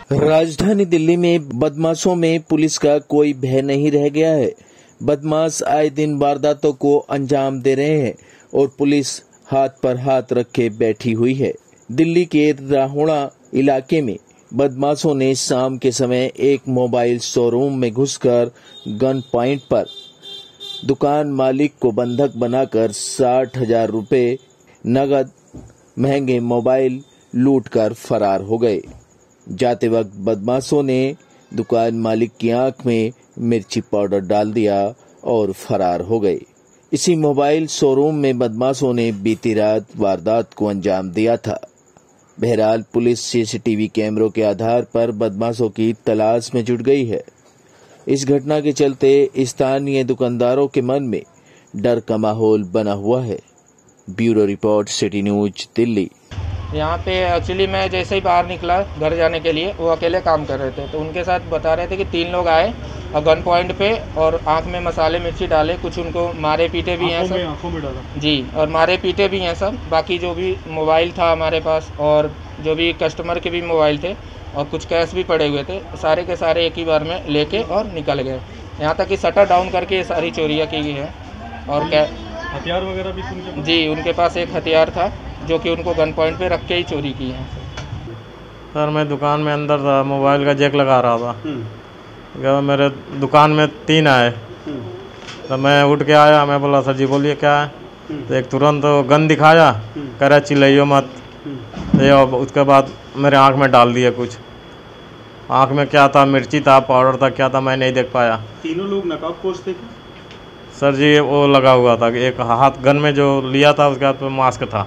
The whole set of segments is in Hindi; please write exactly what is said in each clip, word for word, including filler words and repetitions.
राजधानी दिल्ली में बदमाशों में पुलिस का कोई भय नहीं रह गया है। बदमाश आए दिन वारदातों को अंजाम दे रहे हैं और पुलिस हाथ पर हाथ रखे बैठी हुई है। दिल्ली के राहोड़ा इलाके में बदमाशों ने शाम के समय एक मोबाइल शोरूम में घुसकर गन पॉइंट पर दुकान मालिक को बंधक बनाकर साठ हजार रुपए नगद महंगे मोबाइल लूटकर फरार हो गए। जाते वक्त बदमाशों ने दुकान मालिक की आंख में मिर्ची पाउडर डाल दिया और फरार हो गए। इसी मोबाइल शोरूम में बदमाशों ने बीती रात वारदात को अंजाम दिया था। बहरहाल पुलिस सीसीटीवी कैमरों के आधार पर बदमाशों की तलाश में जुट गई है। इस घटना के चलते स्थानीय दुकानदारों के मन में डर का माहौल बना हुआ है। Bureau report, city news, Delhi. यहाँ पे एक्चुअली मैं जैसे ही बाहर निकला घर जाने के लिए, वो अकेले काम कर रहे थे, तो उनके साथ बता रहे थे कि तीन लोग आए और गन पॉइंट पे और आंख में मसाले मिर्ची डाले, कुछ उनको मारे पीटे भी हैं सब। आंखों में डाला जी, और मारे पीटे भी हैं सब। बाकी जो भी मोबाइल था हमारे पास और जो भी कस्टमर के भी मोबाइल थे और कुछ कैश भी पड़े हुए थे, सारे के सारे एक ही बार में लेके और निकल गए। यहाँ तक कि शटर डाउन करके ये सारी चोरियाँ की गई हैं। और क्या हथियार वगैरह भी उनके पास? जी, उनके पास एक हथियार था जो कि उनको गन पॉइंट पे रख के ही चोरी की है। सर मैं दुकान में अंदर था, मोबाइल का जैक लगा रहा था। क्या मेरे दुकान में तीन आए, तो मैं उठ के आया, मैं बोला सर जी बोलिए क्या है। तो एक तुरंत गन दिखाया, कह रहा चिल्लाइयो मत। तो उसके बाद मेरे आंख में डाल दिया कुछ। आंख में क्या था, मिर्ची था, पाउडर था, क्या था मैं नहीं देख पाया। तीनों लोग नकाबपोश थे सर जी? वो लगा हुआ था, एक हाथ गन में जो लिया था उसके हाथ पे मास्क था।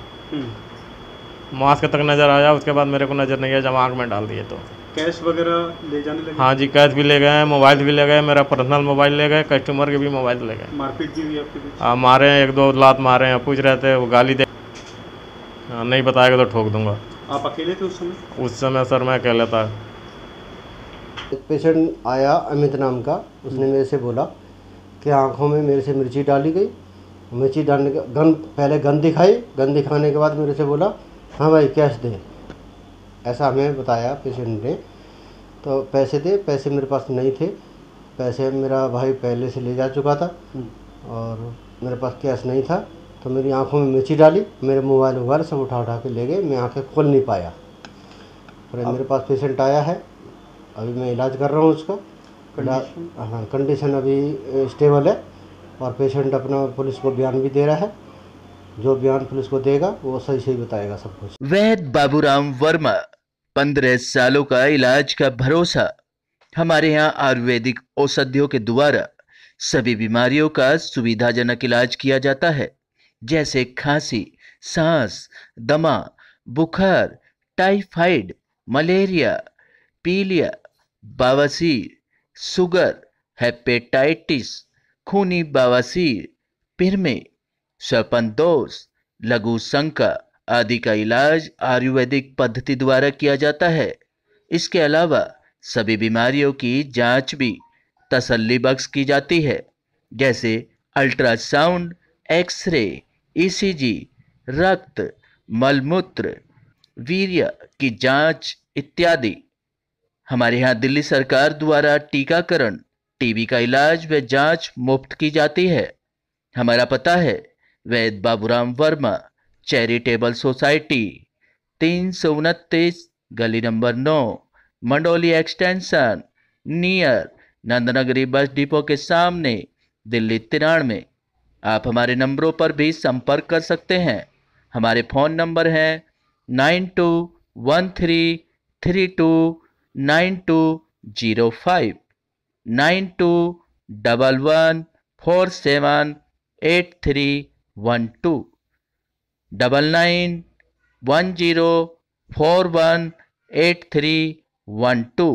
मास्क तक नज़र आया, उसके बाद मेरे को नज़र नहीं आया जब आँख में डाल दिए। तो कैश वगैरह ले जाने लगे? हाँ जी, कैश भी ले गए, मोबाइल भी ले गए, मेरा पर्सनल मोबाइल ले गए, कस्टमर के भी मोबाइल ले गए। मारपीट भी हुई आपके बीच? हाँ, मारे, एक दो लात मारे हैं, पूछ रहे थे, वो गाली दे, नहीं बताएगा तो ठोक दूंगा। आप अकेले थे उस समय? उस समय सर मैं अकेला था। एक पेशेंट आया अमित नाम का, उसने मेरे से बोला कि आंखों में मेरे से मिर्ची डाली गई। मिर्ची डालने के गन पहले गन दिखाई, गन दिखाने के बाद मेरे से बोला हाँ भाई कैश दे, ऐसा हमें बताया पेशेंट ने। तो पैसे दे, पैसे मेरे पास नहीं थे, पैसे मेरा भाई पहले से ले जा चुका था और मेरे पास कैश नहीं था। तो मेरी आंखों में मिर्ची डाली, मेरे मोबाइल वोबाइल सब उठा उठा के ले गए, मैं आंखें खोल नहीं पाया। और मेरे पास पेशेंट आया है, अभी मैं इलाज कर रहा हूँ उसका। हाँ, कंडीशन अभी स्टेबल है और पेशेंट अपना पुलिस को बयान भी दे रहा है। जो बयान पुलिस को देगा वो सही सही बताएगा सब कुछ। वैद बाबूराम वर्मा, पंद्रह सालों का इलाज का भरोसा। हमारे यहाँ आयुर्वेदिक औषधियों के द्वारा सभी बीमारियों का सुविधाजनक इलाज किया जाता है, जैसे खांसी, सांस, दमा, बुखार, टाइफाइड, मलेरिया, पीलिया, बवासीर, शुगर, हेपेटाइटिस, खूनी बवासीर, पिरमे, श्वापनदोष, लघु शंका आदि का इलाज आयुर्वेदिक पद्धति द्वारा किया जाता है। इसके अलावा सभी बीमारियों की जांच भी तसल्ली बख्श की जाती है, जैसे अल्ट्रासाउंड, एक्सरे, ईसीजी, रक्त, मलमूत्र, वीर्य की जांच इत्यादि। हमारे यहाँ दिल्ली सरकार द्वारा टीकाकरण, टीबी का इलाज व जांच मुफ्त की जाती है। हमारा पता है वैद बाबूराम वर्मा चैरिटेबल सोसाइटी, तीन सौ उनतीस, गली नंबर नौ, Mandoli extension, near Nandnagari bus depot के सामने, दिल्ली तिरानवे। आप हमारे नंबरों पर भी संपर्क कर सकते हैं। हमारे फ़ोन नंबर हैं nine two one three three two nine two zero five, nine two double one four seven eight three one two, double nine one zero four one eight three one two.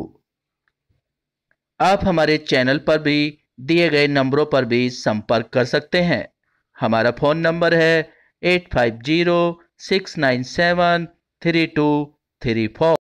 आप हमारे चैनल पर भी दिए गए नंबरों पर भी संपर्क कर सकते हैं। हमारा फ़ोन नंबर है eight five zero six nine seven three two three four.